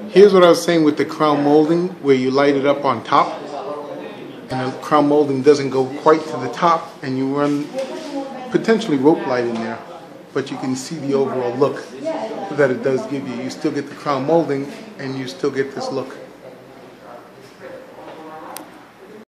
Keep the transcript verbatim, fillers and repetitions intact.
Here's what I was saying with the crown molding, where you light it up on top, and the crown molding doesn't go quite to the top, and you run potentially rope light in there, but you can see the overall look that it does give you. You still get the crown molding, and you still get this look.